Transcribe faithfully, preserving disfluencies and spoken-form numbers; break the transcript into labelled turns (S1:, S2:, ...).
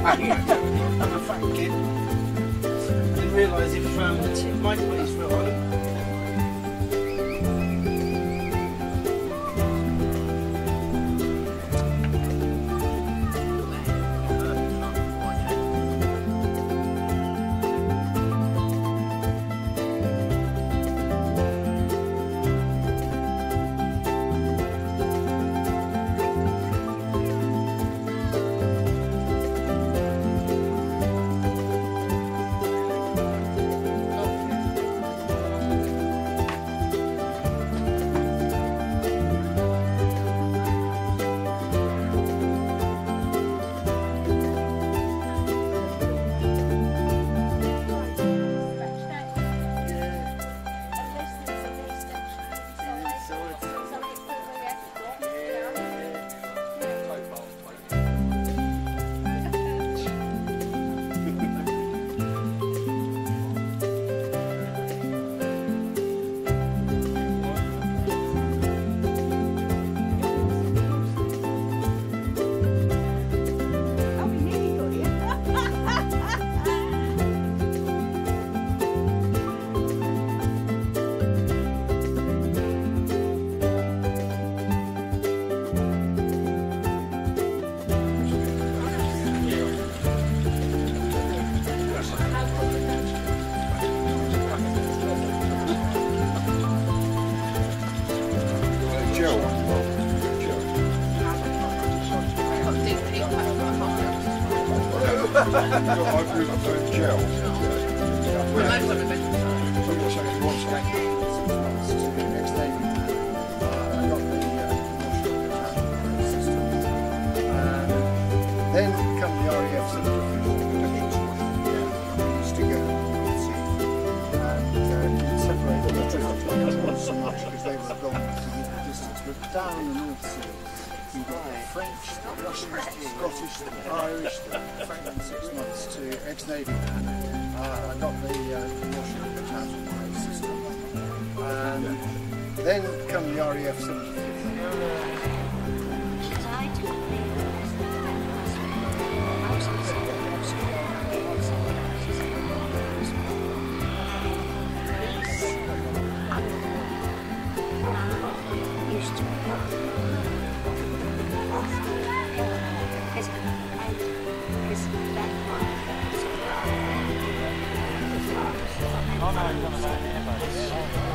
S1: I'm a fat kid. Didn't realise if um, my place were on.
S2: I've moved to gel. Well, I got the then come the R E F centrifuge. Used to go and uh, separate the drift so much because they were gone the distance, but down the North Sea. You've got the French, the Russians, the Scottish, the Irish, the French in six months to ex-Navy man. Uh, I got the uh, washing battalion system. And then come the R E F centrifuge.
S3: Oh no, you're on the airbus.